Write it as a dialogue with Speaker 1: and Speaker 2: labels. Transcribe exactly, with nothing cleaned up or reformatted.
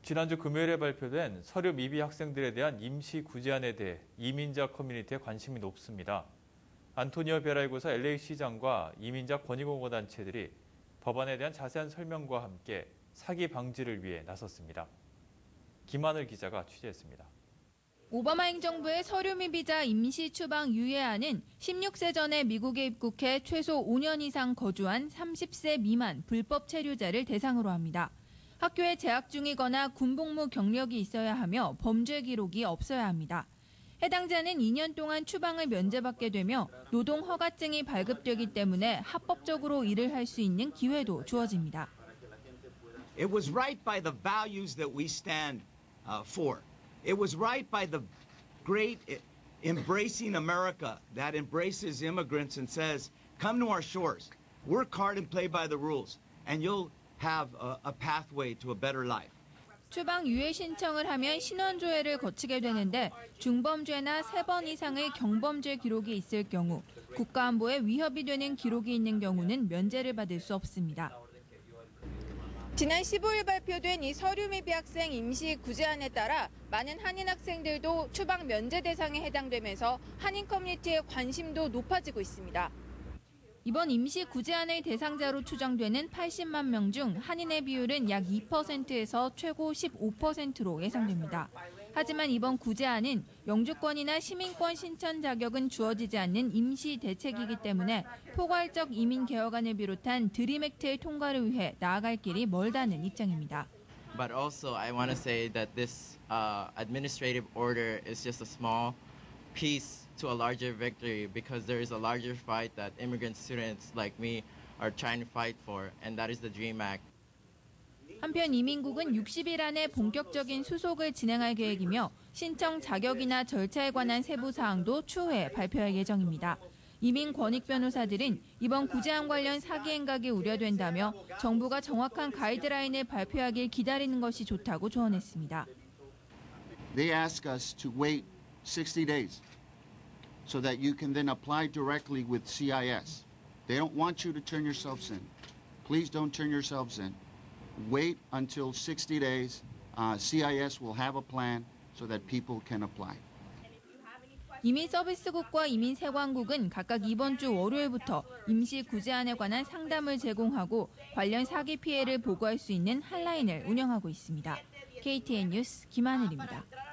Speaker 1: 지난주 금요일에 발표된 서류 미비 학생들에 대한 임시 구제안에 대해 이민자 커뮤니티의 관심이 높습니다. 안토니오 베라이고사 엘에이 시장과 이민자 권익옹호단체들이 법안에 대한 자세한 설명과 함께 사기 방지를 위해 나섰습니다. 김하늘 기자가 취재했습니다.
Speaker 2: 오바마 행정부의 서류 미비자 임시 추방 유예안은 십육 세 전에 미국에 입국해 최소 오 년 이상 거주한 삼십 세 미만 불법 체류자를 대상으로 합니다. 학교에 재학 중이거나 군복무 경력이 있어야 하며 범죄 기록이 없어야 합니다. 해당자는 이 년 동안 추방을 면제받게 되며 노동 허가증이 발급되기 때문에 합법적으로 일을 할 수 있는 기회도 주어집니다.
Speaker 3: It was right by the values that we stand uh, for. It was right by the great embracing America that embraces immigrants and says, come to our shores, work hard and play by the rules, and you'll have a, a pathway to a better life.
Speaker 2: 추방 유예 신청을 하면 신원조회를 거치게 되는데 중범죄나 세 번 이상의 경범죄 기록이 있을 경우, 국가안보에 위협이 되는 기록이 있는 경우는 면제를 받을 수 없습니다. 지난 십오 일 발표된 이 서류 미비 학생 임시 구제안에 따라 많은 한인 학생들도 추방 면제 대상에 해당되면서 한인 커뮤니티의 관심도 높아지고 있습니다. 이번 임시 구제안의 대상자로 추정되는 팔십만 명 중 한인의 비율은 약 이 퍼센트에서 최고 십오 퍼센트로 예상됩니다. 하지만 이번 구제안은 영주권이나 시민권 신청 자격은 주어지지 않는 임시 대책이기 때문에 포괄적 이민 개혁안을 비롯한 드림 액트의 통과를 위해 나아갈 길이 멀다는 입장입니다.
Speaker 4: But also I want to say that this uh, administrative order is just a small piece to a larger victory because there is a larger fight that immigrant students like me are trying to fight for, and that is the DREAM Act.
Speaker 2: 한편 이민국은 육십 일 안에 본격적인 수속을 진행할 계획이며 신청 자격이나 절차에 관한 세부 사항도 추후에 발표할 예정입니다. 이민 권익 변호사들은 이번 구제안 관련 사기 행각이 우려된다며 정부가 정확한 가이드라인을 발표하길 기다리는 것이 좋다고 조언했습니다.
Speaker 5: They ask us to wait sixty days. So that you can then apply directly with C I S. They don't want you to turn yourselves in. Please don't turn yourselves in. Wait until sixty days. Uh, C I S will have a plan so that people can apply.
Speaker 2: 이민서비스국과 이민세관국은 각각 이번 주 월요일부터 임시 구제안에 관한 상담을 제공하고 관련 사기 피해를 보고할 수 있는 핫라인을 운영하고 있습니다. 케이티엔 뉴스 김하늘입니다.